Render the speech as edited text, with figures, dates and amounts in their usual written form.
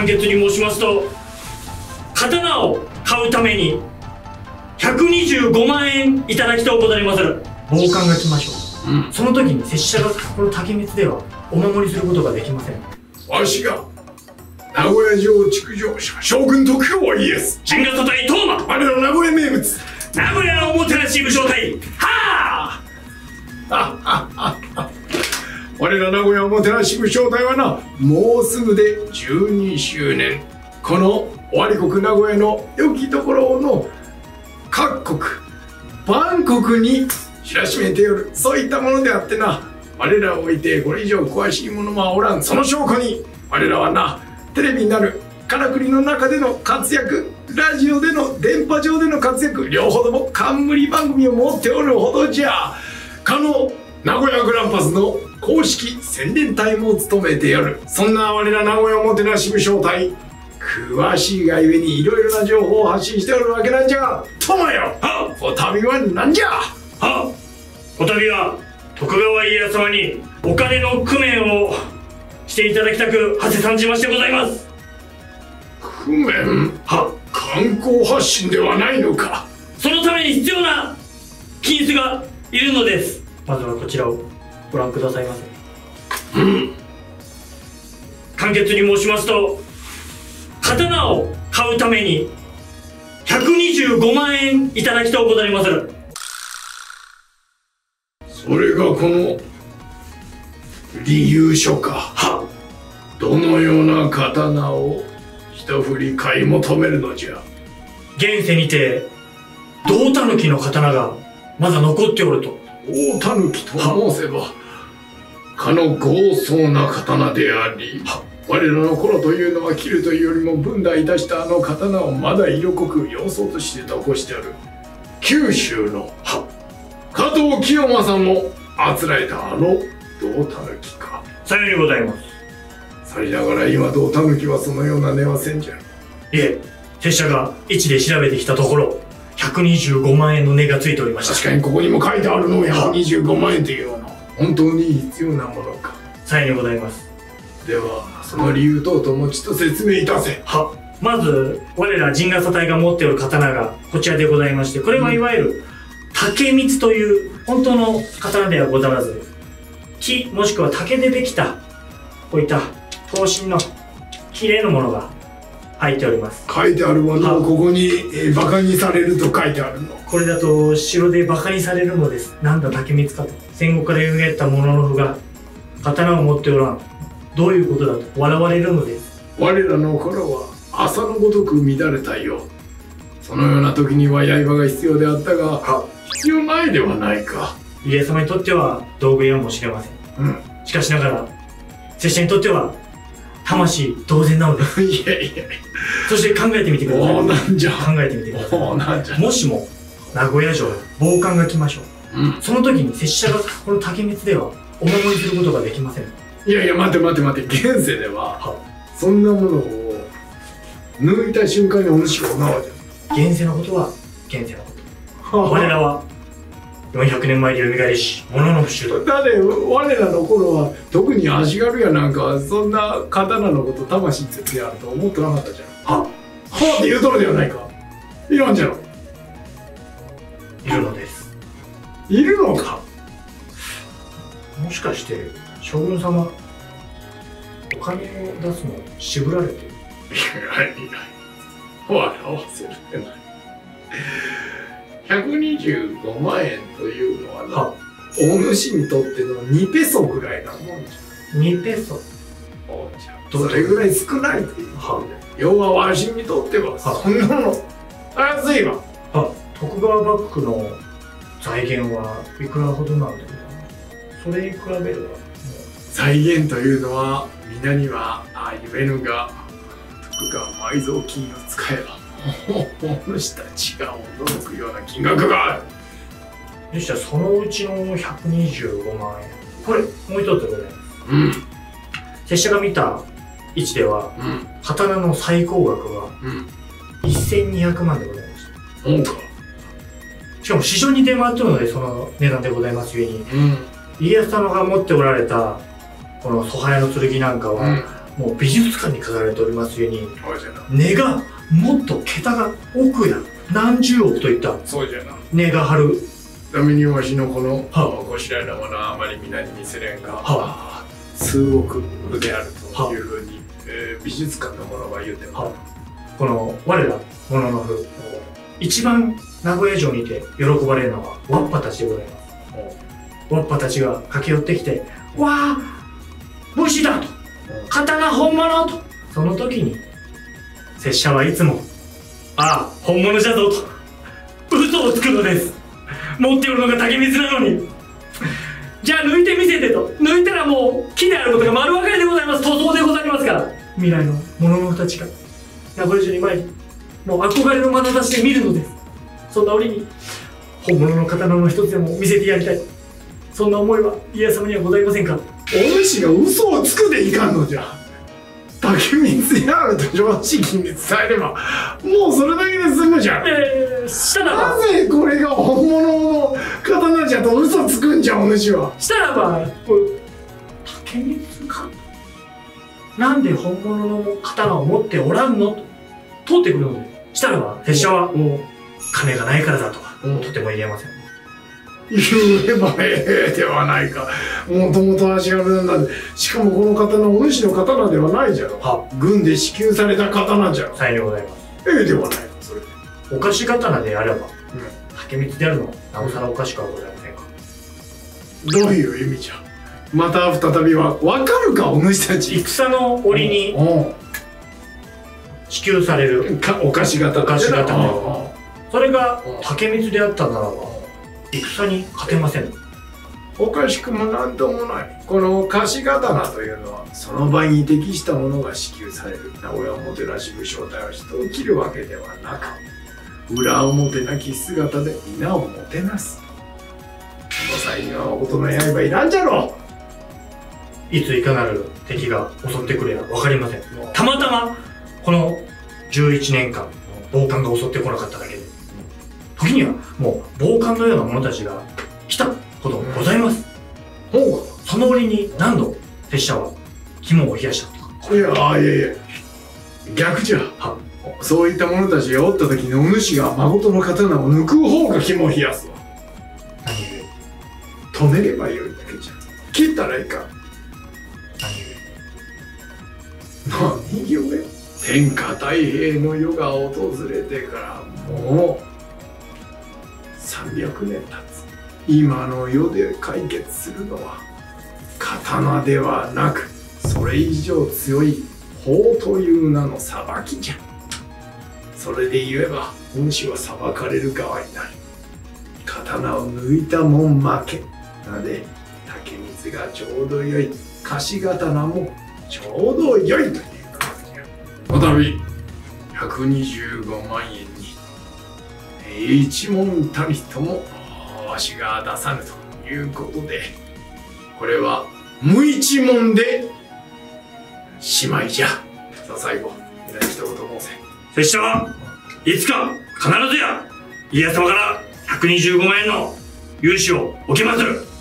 簡潔に申しますと、刀を買うために125万円いただきとうございまする。暴漢が来ましょう。その時に拙者がこの竹光ではお守りすることができません。 わしが名古屋城築城者将軍徳川家康陣ヶ里隊東馬、 我ら名古屋名物名古屋おもてなし武将隊、はあ我ら名古屋おもてなし武将隊はな、もうすぐで12周年。この尾張国名古屋の良きところの各国万国に知らしめてよる、そういったものであってな、我らを置いてこれ以上詳しい者はおらん。その証拠に我らはな、テレビになるからくりの中での活躍、ラジオでの電波上での活躍、両方とも冠番組を持っておるほどじゃ。かの名古屋グランパスの公式宣伝隊も務めてやる。そんな我ら名古屋おもてなし武将隊、詳しいがゆえにいろいろな情報を発信しておるわけなんじゃが、友よ、お旅は何じゃ。 お旅は徳川家康様にお金の工面をしていただきたく馳せ参じましてございます。 工面？観光発信ではないのか。 そのために必要な金子がいるのです。まずはこちらをご覧くださいませ。簡潔に申しますと、刀を買うために125万円いただきとうございまする。 それがこの理由書か。どのような刀を一振り買い求めるのじゃ。 現世にて胴狸の刀がまだ残っておると。 大狸と申せばかの豪壮な刀であり、我らの頃というのは切るというよりも分断いたしたあの刀をまだ色濃く様相として残してある九州の加藤清正もあつらえたあの胴狸か。 さようにございます。 さりながら今胴狸はそのような値はせんじゃ。 いえ、拙者が位置で調べてきたところ125万円の値がついておりました。 確かにここにも書いてあるの。125万円というのは本当に必要なものか。 さようにございます。 ではその理由等々もちと説明いたせ。 まず我ら陣ヶ里隊が持っておる刀がこちらでございまして、これはいわゆる竹光という本当の刀ではござらず、木もしくは竹でできたこういった刀身の綺麗なものが入っております。 書いてあるものをここにバカにされると書いてあるの。 これだと城でバカにされるのです。なんだ竹光かと。戦後から蘇ったもののふが刀を持っておらん、どういうことだと笑われるのです。 我らの頃は朝のごとく乱れたよ。そのような時には刃が必要であったが、必要ないではないか。 家康様にとっては道具やもしれません。しかしながら拙者にとっては魂同然なのです。 いやいや、 そして考えてみてください。 なんじゃ。 考えてみてください。 なんじゃ。 もしも名古屋城暴漢が来ましょう。その時に拙者がこの竹光ではお守りすることができません。 いやいや、待て。現世ではそんなものを抜いた瞬間にお主がお縄じゃん。 現世のことは現世のこと。我らは400年前に蘇りし物の不習だ。 だって我らの頃は特に足軽やなんかそんな刀のこと魂についてあると思ってなかったじゃん。って言うとるではないか。いらんじゃろ。 いるのです。 いるのか。 もしかして将軍様お金を出すのを渋られてる。 笑わせるってない。125万円というのはな、お主にとっての2ペソぐらいなもんじゃ。 2ペソ。 それぐらい少ないっていう。要はわしにとってはそんなの安いわ。 徳川幕府の財源はいくらほどなんだろう。それに比べれば財源というのは皆には言えぬが、徳川埋蔵金を使えばお主たちが驚くような金額がある。 でしたらそのうちの125万円、これもう一つございます。拙者が見た位置では、刀の最高額が1200万でございました。しかも市場に出回っているのでその値段でございますゆえに、家康様が持っておられたこの蘇早の剣なんかは、 もう美術館に飾られておりますゆえに、 そうじゃな。 値がもっと桁が奥や何十億といったそうじゃな。 値が張る。 ためにわしのこのはこしらえなものはあまり皆に見せれんが、 は数億であるというふうに、美術館のものは言うても、 この我らもののふ一番名古屋城にて喜ばれるのはワッパたちでございます。ワッパたちが駆け寄ってきて「わあ武士だ!」と「刀本物!」とその時に拙者はいつも「ああ本物じゃぞ」と嘘をつくのです。持っておるのが竹光なのに。じゃあ抜いてみせてと。抜いたらもう木であることが丸分かりでございます。塗装でございますから。未来のもののふたちが名古屋城に参り、もう憧れの眼差しで見るのです。そんな折に本物の刀の一つでも見せてやりたい、そんな思いは家康様にはございませんか。 お主が嘘をつくでいかんのじゃ。竹光であると正直に伝えればもうそれだけで済むじゃん。 したらばなぜこれが本物の刀じゃと嘘つくんじゃお主は。 したらば竹光かなんで本物の刀を持っておらんのと通ってくるので、したらば拙者はもう金がないからだとはとても言えません。 言えばええではないか。もともと足軽なんだ。しかもこの刀お主の刀ではないじゃろ。軍で支給された刀じゃろ。 さようでございます。 ええではないか。それお菓子刀であれば、竹光であるのはなおさらおかしくはございませんか。 どういう意味じゃ。また再びは分かるかお主たち。 戦の折に支給されるお菓子刀。 お菓子刀、それが竹光であったならば戦に勝てません。 おかしくもなんともない。この菓子刀というのはその場に適したものが支給される名古屋おもてなし武将隊を人を切るわけではなく、裏表なき姿で皆をもてなす。この際には誠の刃いらんじゃろう。 いついかなる敵が襲ってくるや分かりません。たまたまこの11年間暴漢が襲ってこなかっただけで、時にはもう暴漢のような者たちが来たこともございます。その折に何度拙者は肝を冷やしたとか。 いや逆じゃ。そういった者たちがおった時にお主が誠の刀を抜く方が肝を冷やすわ。 何故？ 止めればよいだけじゃ。切ったらいいか。何故？天下太平の世が訪れてからもう300年経つ。今の世で解決するのは刀ではなく、それ以上強い法という名の裁きじゃ。それで言えばお主は裁かれる側になる。刀を抜いたもん負けなで、竹光がちょうどよい、菓子刀もちょうどよいということじゃ。こたび125万円に一文たりともわしが出さぬということで、これは無一文でしまいじゃ。さあ最後皆に一言申せ。 拙者はいつか必ずや家康様から125万円の融資を受けまする。